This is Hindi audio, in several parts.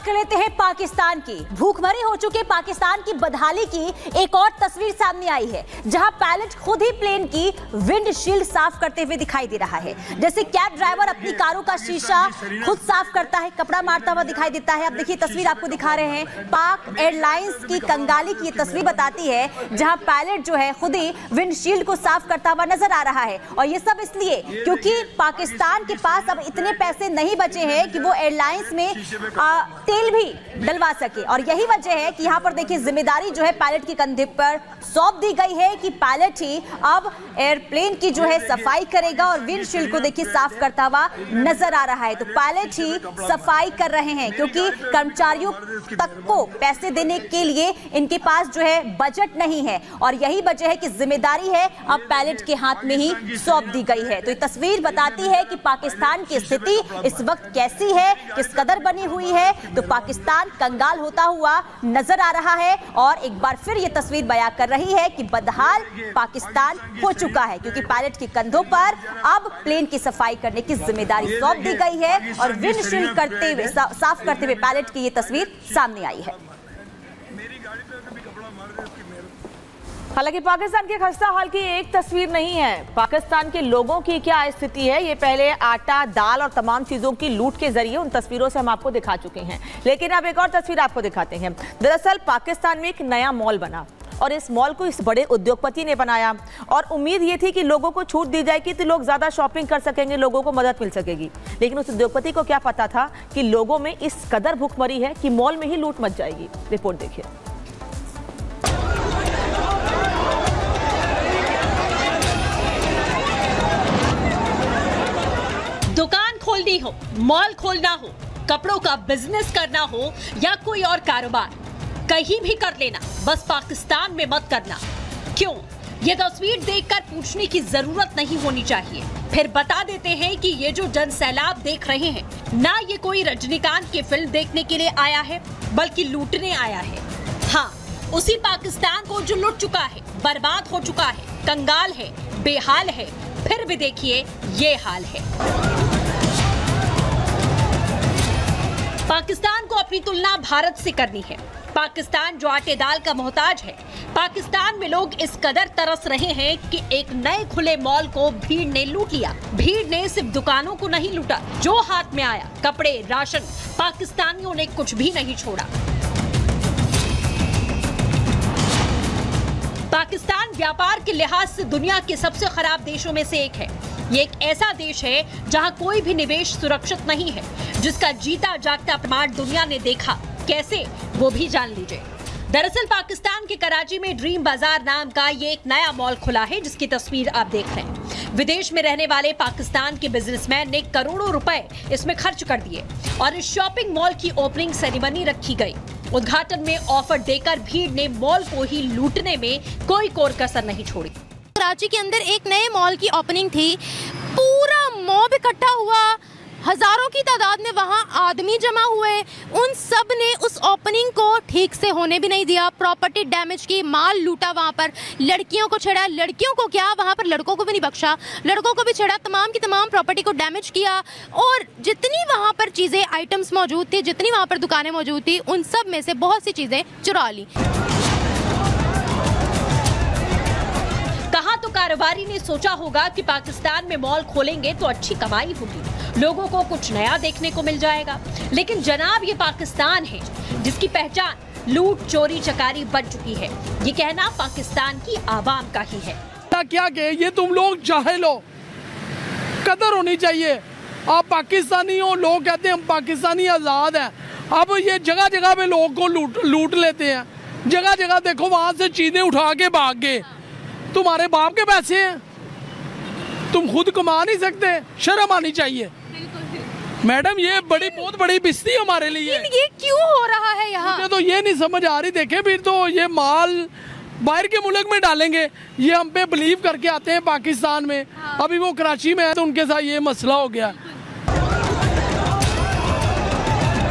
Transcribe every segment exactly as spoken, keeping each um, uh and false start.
कर लेते हैं पाकिस्तान की। भूखमरी हो चुके पाकिस्तान की बदहाली की एक और तस्वीर सामने आई है, जहां पायलट खुद ही प्लेन की विंडशील्ड साफ करते हुए दिखाई दे रहा है। जैसे कैब ड्राइवर अपनी कारों का शीशा खुद साफ करता है, कपड़ा मारता हुआ दिखाई देता है। अब देखिए तस्वीर आपको दिखा रहे हैं, पाक एयरलाइंस की कंगाली की ये तस्वीर बताती है, जहां पायलट जो है खुद ही विंडशील्ड को साफ करता हुआ नजर आ रहा है। और ये सब इसलिए क्योंकि पाकिस्तान के पास अब इतने पैसे नहीं बचे हैं कि वो एयरलाइंस में आ, तेल भी डलवा सके। और यही वजह है कि यहाँ पर देखिए जिम्मेदारी जो है पायलट के कंधे पर सौंप दी गई है कि पायलट ही अब एयरप्लेन की जो है सफाई करेगा और विंडशील्ड को देखिए साफ करता हुआ नजर आ रहा है। तो पायलट ही सफाई कर रहे हैं क्योंकि कर्मचारियों तक को पैसे देने के लिए इनके पास जो है बजट नहीं है। और यही वजह है कि जिम्मेदारी है अब पायलट के हाथ में ही सौंप दी गई है। तो ये तस्वीर बताती है कि पाकिस्तान की स्थिति इस वक्त कैसी है, किस कदर बनी हुई है। तो पाकिस्तान कंगाल होता हुआ नजर आ रहा है और एक बार फिर ये तस्वीर बयां कर रही है कि बदहाल पाकिस्तान हो चुका है, क्योंकि पायलट के कंधों पर अब प्लेन की सफाई करने की जिम्मेदारी सौंप दी गई है और विंडशील्ड करते हुए साफ करते हुए पायलट की ये तस्वीर सामने आई है। हालांकि पाकिस्तान के खस्ता हाल की एक तस्वीर नहीं है, पाकिस्तान के लोगों की क्या स्थिति है ये पहले आटा, दाल और तमाम चीजों की लूट के जरिए उन तस्वीरों से हम आपको दिखा चुके हैं। लेकिन अब एक और तस्वीर आपको दिखाते हैं। दरअसल पाकिस्तान में एक नया मॉल बना और इस मॉल को इस बड़े उद्योगपति ने बनाया और उम्मीद ये थी कि लोगों को छूट दी जाएगी तो लोग ज्यादा शॉपिंग कर सकेंगे, लोगों को मदद मिल सकेगी। लेकिन उस उद्योगपति को क्या पता था कि लोगों में इस कदर भूखमरी है कि मॉल में ही लूट मच जाएगी। रिपोर्ट देखिए। दुकान खोलनी हो, मॉल खोलना हो, कपड़ों का बिजनेस करना हो या कोई और कारोबार, कहीं भी कर लेना, बस पाकिस्तान में मत करना। क्यों? ये तस्वीर देखकर पूछने की जरूरत नहीं होनी चाहिए। फिर बता देते हैं कि ये जो जन सैलाब देख रहे हैं, ना ये कोई रजनीकांत की फिल्म देखने के लिए आया है, बल्कि लूटने आया है। हाँ, उसी पाकिस्तान को जो लुट चुका है, बर्बाद हो चुका है, कंगाल है, बेहाल है। फिर भी देखिए ये हाल है। पाकिस्तान को अपनी तुलना भारत से करनी है। पाकिस्तान जो आटे दाल का मोहताज है, पाकिस्तान में लोग इस कदर तरस रहे हैं कि एक नए खुले मॉल को भीड़ ने लूट लिया। भीड़ ने सिर्फ दुकानों को नहीं लूटा, जो हाथ में आया, कपड़े, राशन, पाकिस्तानियों ने कुछ भी नहीं छोड़ा। पाकिस्तान व्यापार के लिहाज से दुनिया के सबसे खराब देशों में से एक है। ये एक ऐसा देश है जहां कोई भी निवेश सुरक्षित नहीं है, जिसका जीता जागता प्रमाण दुनिया ने देखा। कैसे, वो भी जान लीजिए। दरअसल पाकिस्तान के कराची में ड्रीम बाजार नाम का ये एक नया मॉल खुला है, जिसकी तस्वीर आप देख रहे हैं। विदेश में रहने वाले पाकिस्तान के बिजनेसमैन ने करोड़ों रुपए इसमें खर्च कर दिए और इस शॉपिंग मॉल की ओपनिंग सेरेमनी रखी गई। उद्घाटन में ऑफर देकर भीड़ ने मॉल को ही लूटने में कोई कोर कसर नहीं छोड़ी। कराची के अंदर एक नए मॉल की ओपनिंग थी, पूरा मॉब इकट्ठा हुआ, हजारों की तादाद में वहां आदमी जमा हुए। उन सब ने उस ओपनिंग को ठीक से होने भी नहीं दिया, प्रॉपर्टी डैमेज की, माल लूटा, वहां पर लड़कियों को छेड़ा, लड़कियों को क्या वहां पर लड़कों को भी नहीं बख्शा, लड़कों को भी छेड़ा, तमाम की तमाम प्रॉपर्टी को डैमेज किया। और जितनी वहां पर चीजें, आइटम्स मौजूद थी, जितनी वहां पर दुकानें मौजूद थी, उन सब में से बहुत सी चीजें चुरा ली। कहाँ तो कारोबारी ने सोचा होगा कि पाकिस्तान में मॉल खोलेंगे तो अच्छी कमाई होगी, लोगों को कुछ नया देखने को मिल जाएगा। लेकिन जनाब, ये पाकिस्तान है जिसकी पहचान लूट, चोरी, चकारी बन चुकी है। ये कहना पाकिस्तान की आवाम का ही है। क्या कहे, ये तुम लोग जाहिल हो, कदर होनी चाहिए। आप पाकिस्तानी हो, लोग कहते हैं हम पाकिस्तानी आज़ाद हैं। अब ये जगह जगह पे लोग को लूट लूट लेते हैं। जगह जगह देखो, वहाँ से चीजें उठा के भाग गए। तुम्हारे बाप के पैसे हैं, तुम खुद कमा नहीं सकते, शर्म आनी चाहिए। मैडम, ये बड़ी बहुत बड़ी बेइज्जती हमारे लिए। ये क्यों हो रहा है यहाँ? मुझे तो ये नहीं समझ आ रही। देखे, फिर तो ये माल बाहर के मुल्क में डालेंगे, ये हम पे बिलीव करके आते हैं पाकिस्तान में। हाँ। अभी वो कराची में है तो उनके साथ ये मसला हो गया।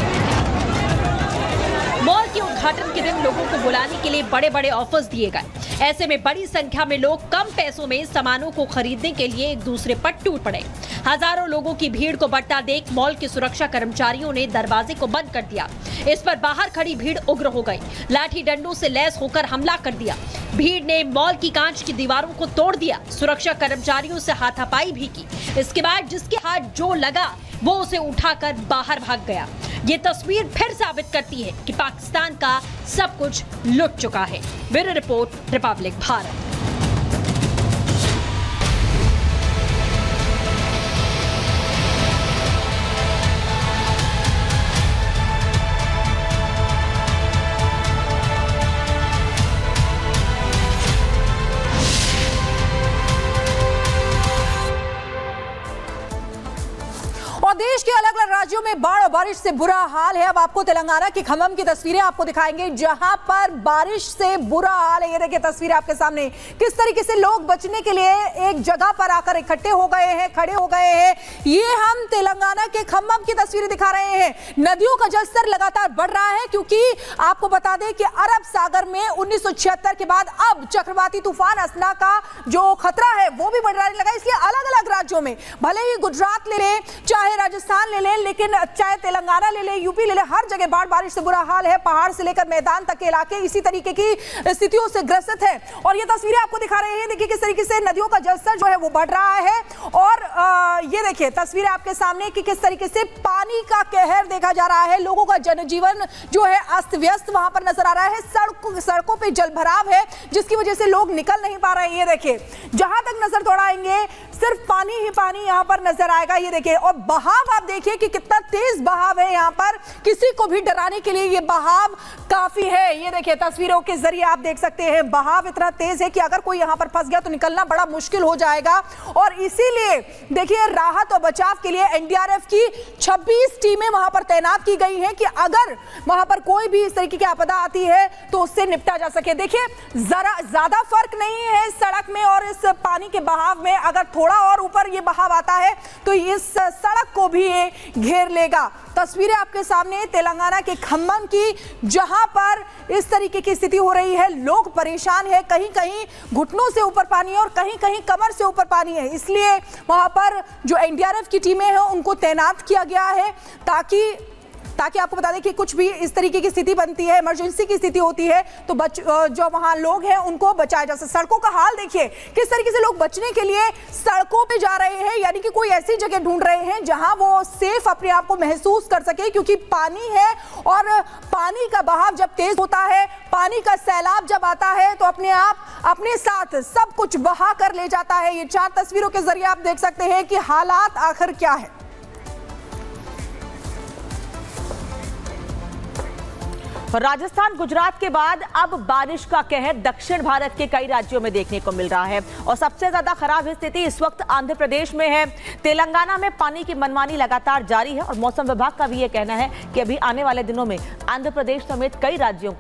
मॉल के उद्घाटन के दिन लोगों को बुलाने के लिए बड़े बड़े ऑफर्स दिए गए। ऐसे में बड़ी संख्या में लोग कम पैसों में सामानों को खरीदने के लिए एक दूसरे पर टूट पड़े। हजारों लोगों की भीड़ को बढ़ता देख मॉल के सुरक्षा कर्मचारियों ने दरवाजे को बंद कर दिया। इस पर बाहर खड़ी भीड़ उग्र हो गई, लाठी डंडों से लैस होकर हमला कर दिया। भीड़ ने मॉल की कांच की दीवारों को तोड़ दिया, सुरक्षा कर्मचारियों से हाथापाई भी की। इसके बाद जिसके हाथ जो लगा वो उसे उठाकर बाहर भाग गया। ये तस्वीर फिर साबित करती है कि पाकिस्तान का सब कुछ लुट चुका है। Bureau report, Republic Bharat. और देश के अलग अलग राज्यों में बाढ़ और बारिश से बुरा हाल है। अब आपको तेलंगाना की खम्मम की तस्वीरें आपको दिखाएंगे, जहां पर बारिश से बुरा हाल है। ये देखिए तस्वीरें आपके सामने, किस तरीके से लोग बचने के लिए एक जगह पर आकर इकट्ठे हो गए हैं, खड़े हो गए हैं। ये हम तेलंगाना के खम्मम की तस्वीरें दिखा रहे हैं। नदियों का जलस्तर लगातार बढ़ रहा है, क्योंकि आपको बता दें कि अरब सागर में उन्नीस सौ छिहत्तर के बाद अब चक्रवाती तूफान असना का जो खतरा है वो भी बढ़ने लगा। इसलिए अलग अलग राज्यों में, भले ही गुजरात ले लें, चाहे राजस्थान ले लें, लेकिन चाहे तेलंगाना ले लें, यूपी ले लें, हर जगह बाढ़ बारिश से बुरा हाल है। पहाड़ से लेकर मैदान तक के इलाके इसी तरीके की स्थितियों से ग्रसित है। और ये तस्वीरें आपको दिखा रहे हैं, देखिए किस तरीके से नदियों का जलस्तर जो है वो बढ़ रहा है। और आ, ये देखिए तस्वीरें आपके सामने कि किस तरीके से पानी का कहर देखा जा रहा है। लोगों का जनजीवन जो है अस्त व्यस्त वहां पर नजर आ रहा है। सड़क सड़कों पे जलभराव है, जिसकी वजह से लोग निकल नहीं पा रहे हैं। ये देखिए जहां तक नजर दौड़ाएंगे सिर्फ पानी ही पानी यहां पर नजर आएगा। ये देखिए, और बहाव आप देखिए कि कितना तेज बहाव है यहां पर। किसी को भी डराने के लिए ये बहाव काफी है। ये देखिए तस्वीरों के जरिए आप देख सकते हैं, बहाव इतना तेज है कि अगर कोई यहां पर फंस गया तो निकलना बड़ा मुश्किल हो जाएगा। और इसीलिए देखिए राहत और बचाव के लिए एनडीआरएफ की छब्बीस टीमें वहां पर तैनात की गई हैं कि अगर वहां पर कोई भी इस तरीके की आपदा आती है तो उससे निपटा जा सके। देखिए जरा ज्यादा फर्क नहीं है सड़क में और इस पानी के बहाव में। अगर थोड़ा और ऊपर ये बहाव आता है तो इस सड़क को भी ये घेर लेगा। तस्वीरें आपके सामने तेलंगाना के खम्मम की, जहां पर इस तरीके की स्थिति हो रही है। लोग परेशान है, कहीं कहीं घुटनों से ऊपर पानी है और कहीं कहीं कमर से ऊपर पानी है। इसलिए वहां पर जो एनडीआरएफ की टीमें हैं उनको तैनात किया गया है, ताकि ताकि आपको बता दें कि कुछ भी इस तरीके की स्थिति बनती है, इमरजेंसी की स्थिति होती है, तो बच जो वहां लोग हैं उनको बचाया जा सके। सड़कों का हाल देखिए किस तरीके से लोग बचने के लिए सड़कों पे जा रहे हैं, यानी कि कोई ऐसी जगह ढूंढ रहे हैं जहां वो सेफ अपने आप को महसूस कर सके, क्योंकि पानी है और पानी का बहाव जब तेज होता है, पानी का सैलाब जब आता है तो अपने आप अपने साथ सब कुछ बहा कर ले जाता है। ये चार तस्वीरों के जरिए आप देख सकते हैं कि हालात आखिर क्या है। राजस्थान गुजरात के बाद अब बारिश का कहर दक्षिण भारत के कई राज्यों में देखने को मिल रहा है और सबसे ज्यादा खराब स्थिति इस वक्त आंध्र प्रदेश में है। तेलंगाना में पानी की मनमानी लगातार जारी है और मौसम विभाग का भी यह कहना है कि अभी आने वाले दिनों में आंध्र प्रदेश समेत कई राज्यों